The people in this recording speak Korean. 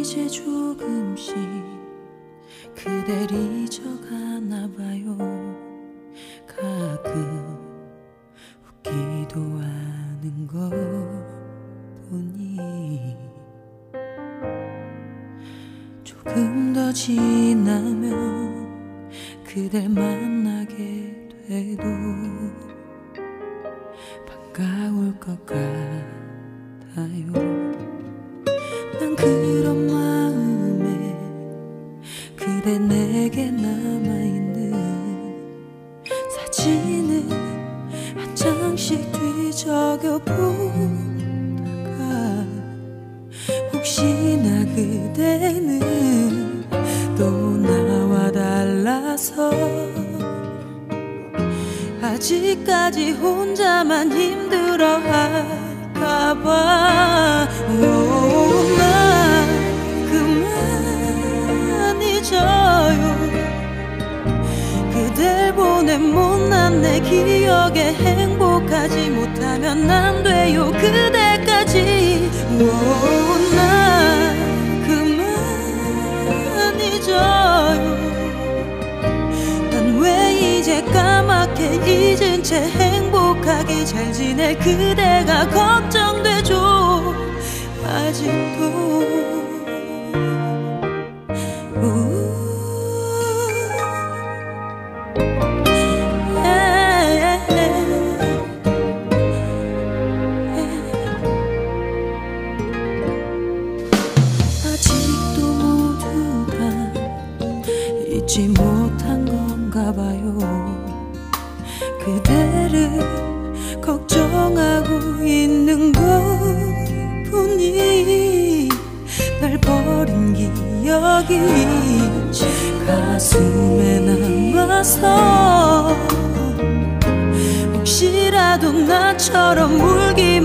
이제 조금씩 그댈 잊어가나 봐요. 가끔 웃기도 하는 것 보니 조금 더 지나면 그댈 만나게 돼도 반가울 것 같아요. 난 그런 마음에 그대 내게 남아있는 사진을 한 장씩 뒤적여 보다가 혹시나 그대는 또 나와 달라서 아직까지 혼자만 힘들어할까봐 나 그만 잊어요. 그댈 보낸 못난 내 기억에 행복하지 못하면 안 돼요. 그대까지 나 그만 잊어요. 난 왜 이제 까맣게 잊은 채 행복하게 잘 지낼 그대가 걱정되죠. 아직도 아직도 모두 다 잊지 못한 건가 봐요. 그대를 걱정하고 있는 것뿐이 날 버린 기억이 가슴에 남아서 혹시라도 나처럼 울기